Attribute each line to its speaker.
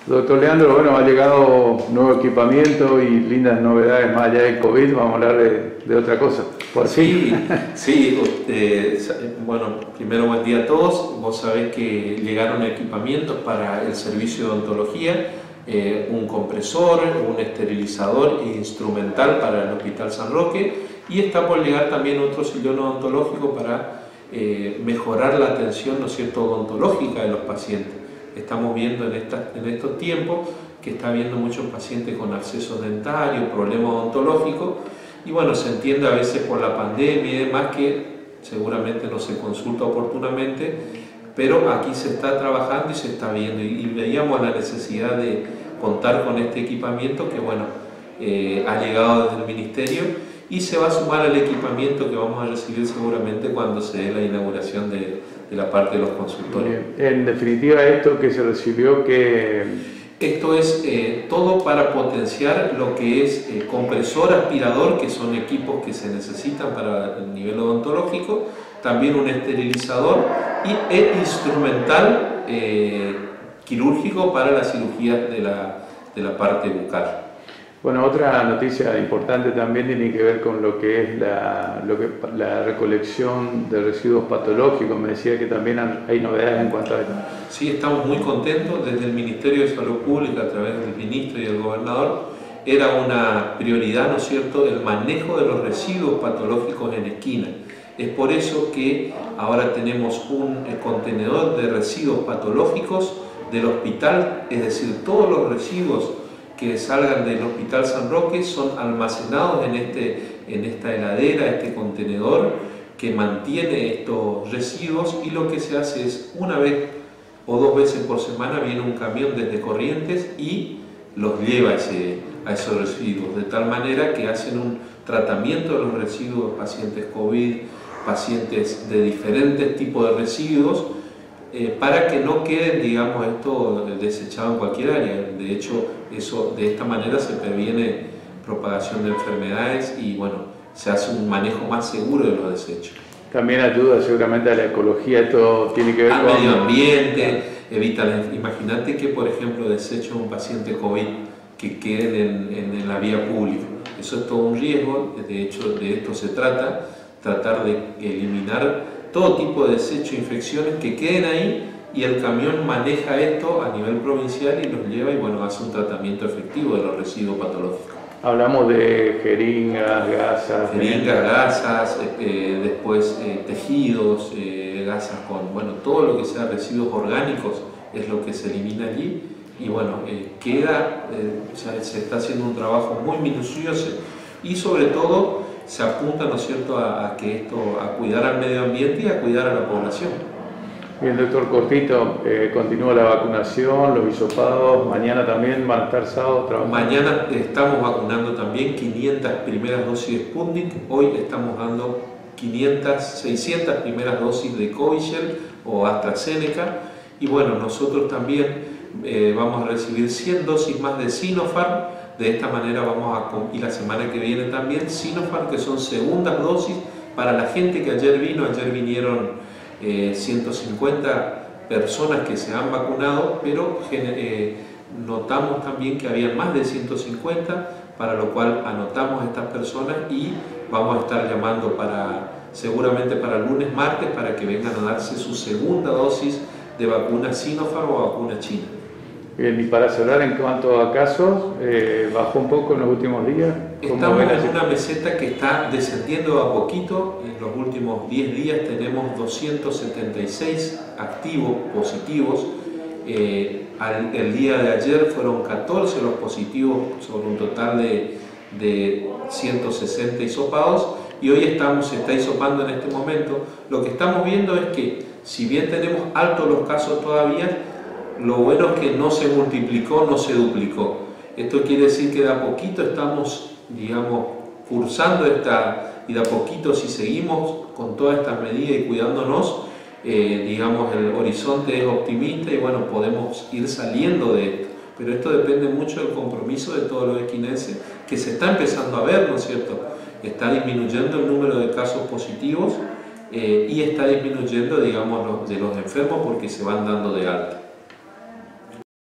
Speaker 1: Doctor Leandro, bueno, ha llegado nuevo equipamiento y lindas novedades más allá del COVID. Vamos a hablar de otra cosa. Por
Speaker 2: Sí,
Speaker 1: fin.
Speaker 2: sí, bueno, primero buen día a todos. Vos sabés que llegaron equipamientos para el servicio de odontología, un compresor, un esterilizador e instrumental para el Hospital San Roque, y está por llegar también otro sillón odontológico para mejorar la atención, ¿no es cierto?, odontológica de los pacientes. Estamos viendo en estos tiempos que está habiendo muchos pacientes con abscesos dentarios, problemas odontológicos, y bueno, se entiende a veces por la pandemia y demás que seguramente no se consulta oportunamente, pero aquí se está trabajando y se está viendo, y veíamos la necesidad de contar con este equipamiento que bueno, ha llegado desde el Ministerio y se va a sumar al equipamiento que vamos a recibir seguramente cuando se dé la inauguración de la parte de los consultorios.
Speaker 1: Bien. En definitiva, esto que se recibió, que
Speaker 2: Esto es todo para potenciar lo que es compresor, aspirador, que son equipos que se necesitan para el nivel odontológico, también un esterilizador y el instrumental quirúrgico para la cirugía de la parte bucal.
Speaker 1: bueno, otra noticia importante también tiene que ver con lo que es la recolección de residuos patológicos. Me decía que también hay novedades en cuanto a esto.
Speaker 2: Sí, estamos muy contentos. Desde el Ministerio de Salud Pública, a través del Ministro y del Gobernador, era una prioridad, ¿no es cierto?, el manejo de los residuos patológicos en esquina. Es por eso que ahora tenemos un contenedor de residuos patológicos del hospital, es decir, todos los residuos que salgan del Hospital San Roque son almacenados en esta heladera, este contenedor que mantiene estos residuos, y lo que se hace es una vez o dos veces por semana viene un camión desde Corrientes y los lleva a esos residuos, de tal manera que hacen un tratamiento de los residuos, pacientes COVID, pacientes de diferentes tipos de residuos, para que no queden, digamos, esto desechado en cualquier área. De hecho, de esta manera se previene propagación de enfermedades y bueno, se hace un manejo más seguro de los desechos.
Speaker 1: También ayuda seguramente a la ecología. Esto tiene que ver
Speaker 2: Al
Speaker 1: con
Speaker 2: medio ambiente, imagínate que, por ejemplo, desechos de un paciente COVID que queden en la vía pública. Eso es todo un riesgo. De hecho, de esto se trata, tratar de eliminar todo tipo de desechos, infecciones que queden ahí, y el camión maneja esto a nivel provincial y los lleva y bueno, hace un tratamiento efectivo de los residuos patológicos.
Speaker 1: Hablamos de jeringas, gasas.
Speaker 2: Jeringas, gasas, después tejidos, gasas con, bueno, todo lo que sea residuos orgánicos es lo que se elimina allí, y bueno, se está haciendo un trabajo muy minucioso y sobre todo se apunta, ¿no es cierto?, a cuidar al medio ambiente y a cuidar a la población.
Speaker 1: Bien, doctor, cortito, continúa la vacunación, los hisopados, mañana también van a estar sábado trabajando.
Speaker 2: Mañana estamos vacunando también 500 primeras dosis de Sputnik, hoy estamos dando 600 primeras dosis de Covishield o AstraZeneca, y bueno, nosotros también vamos a recibir 100 dosis más de Sinopharm. De esta manera y la semana que viene también Sinopharm, que son segundas dosis para la gente que ayer vinieron 150 personas que se han vacunado, pero notamos también que había más de 150, para lo cual anotamos a estas personas y vamos a estar llamando seguramente para lunes, martes, para que vengan a darse su segunda dosis de vacuna Sinopharm o vacuna china.
Speaker 1: Bien, y para cerrar, en cuanto a casos, ¿bajó un poco en los últimos días?
Speaker 2: Estamos en una meseta que está descendiendo a poquito. En los últimos 10 días tenemos 276 activos positivos. El día de ayer fueron 14 los positivos sobre un total de 160 hisopados, y hoy se está hisopando en este momento. Lo que estamos viendo es que, si bien tenemos altos los casos todavía, lo bueno es que no se multiplicó, no se duplicó. Esto quiere decir que de a poquito estamos, digamos, cursando y de a poquito, si seguimos con todas estas medidas y cuidándonos, digamos, el horizonte es optimista y bueno, podemos ir saliendo de esto. Pero esto depende mucho del compromiso de todos los esquinenses, que se está empezando a ver, ¿no es cierto? Está disminuyendo el número de casos positivos y está disminuyendo, digamos, de los enfermos porque se van dando de alta.